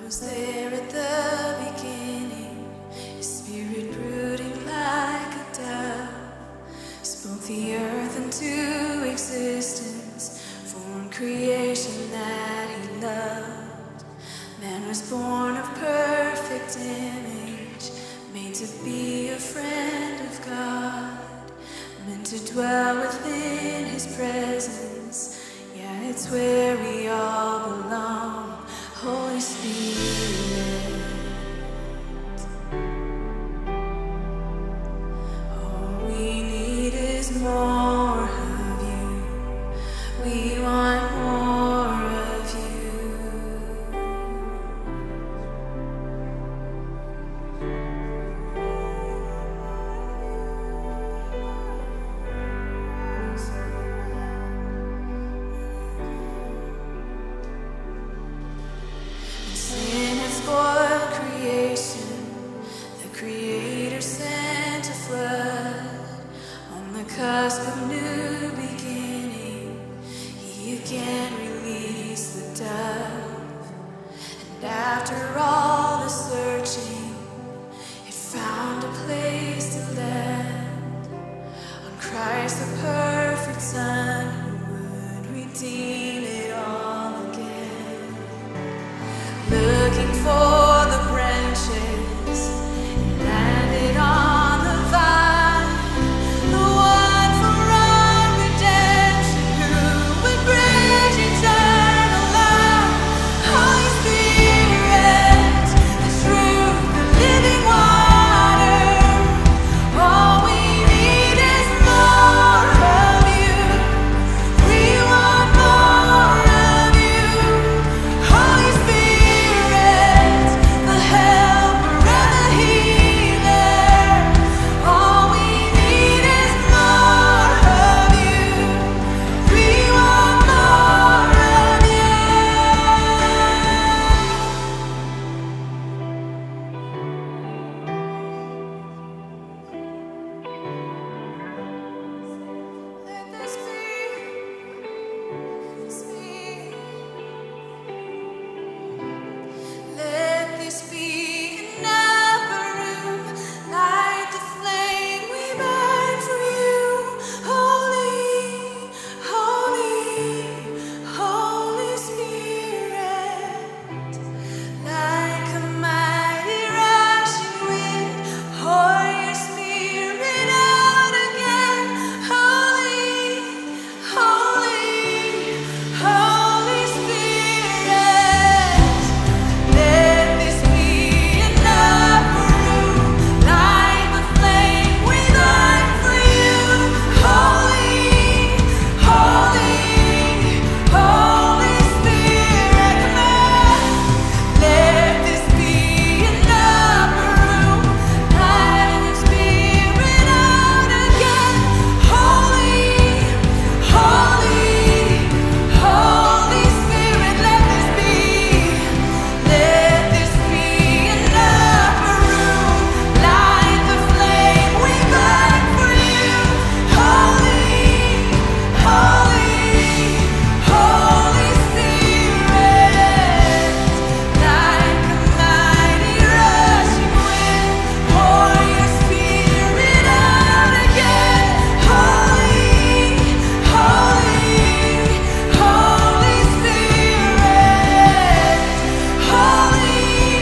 was there at the beginning, His Spirit brooding like a dove, spoke the earth into existence, formed creation that He loved. Man was born of perfect image, made to be a friend of God, meant to dwell within His presence. Yeah, it's where we all belong, Holy Spirit. All we need is more of You. We want more of You. Sin had spoiled creation. The Creator sent a flood. On the cusp of new beginning, He again released the dove. And after all the searching, it found a place to land on Christ, the perfect Son, who would redeem it all again. Looking for the branches, it landed on the vine, the one for our redemption, who would bridge eternal life. Holy Spirit, the truth, the living water. All we need is more of You. We want more of You. Holy Spirit, the helper and the healer. All we need is more of You. We want more of You. Let this be. Let this be an upper room, light the flame we burn for You. Holy, holy, Holy Spirit, like a mighty rushing wind, pour Your Spirit out again. Holy, holy, Holy Spirit. Let this be an upper room, light the flame we burn for You. Holy, holy, Holy Spirit, come on. Let this be an upper room, light Your Spirit out again. Holy, holy, Holy Spirit, let this be an upper room, light the flame we burn for You. Holy, holy, Holy Spirit, like a mighty rushing wind, pour Your Spirit out again. Holy, holy, Holy Spirit, holy,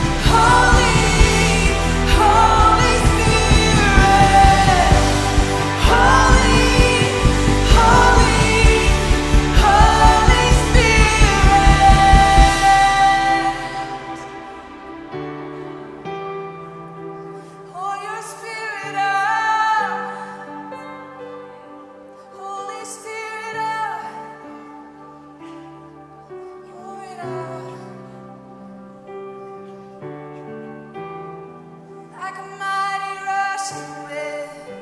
holy, Holy Spirit, holy, holy, Holy Spirit. Pour Your Spirit out, Holy Spirit out, pour it out. Like a mighty rushing wind.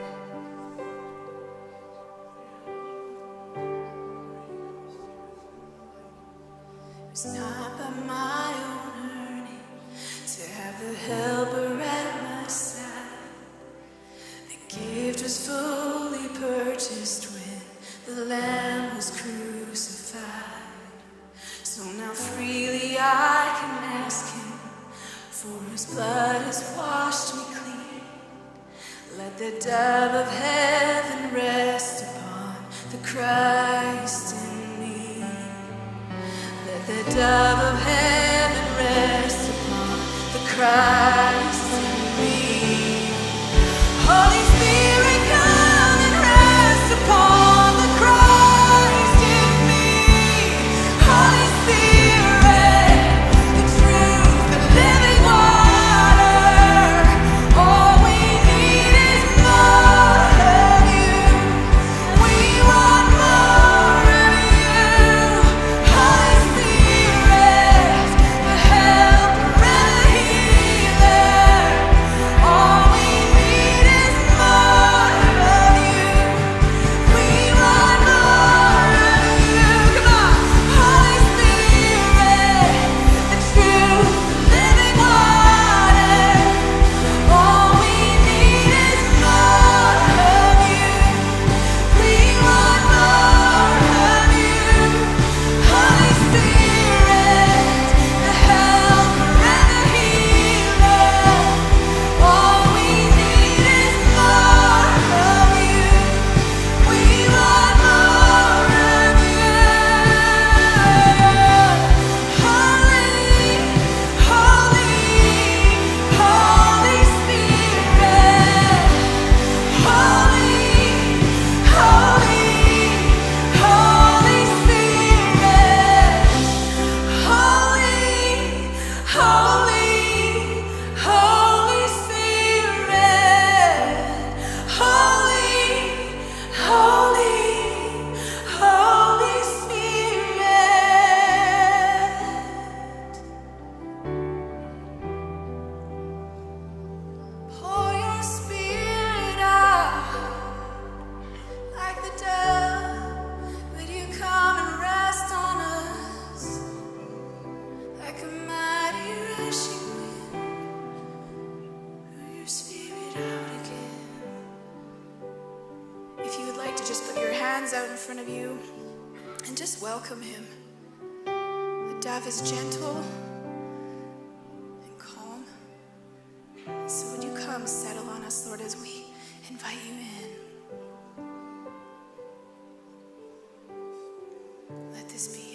It's not by my own earning to have the helper at my side. The gift was fully purchased when the Lamb was crucified. So now freely I can ask Him. for whose blood has washed me clean. Let the dove of heaven rest upon the Christ in me. Let the dove of heaven rest upon the Christ in me. Holy Spirit, come and rest upon the Christ in me. Holy Spirit, the truth, the living water. All we need is more of you. We want more of you. Holy Spirit, the helper and the healer. All we need is more of you. We want more of you. Come on, Holy Spirit, the truth, the living water. All we need is more of you. We want more of you. Holy Spirit, the helper and the healer. All we need is more of you. We want more of you. Holy, holy, Holy Spirit. Holy, holy, Holy Spirit. Holy, holy, Holy Spirit. Holy, holy, Holy Spirit. Pour your Spirit out like the dove. Would you come and rest on us like a mighty rushing wind? Pour your Spirit out again. If you would like to just put your hands out in front of you and just welcome him. The dove is gentle and calm. So would you come settle on us, Lord, as we invite you in. Let this be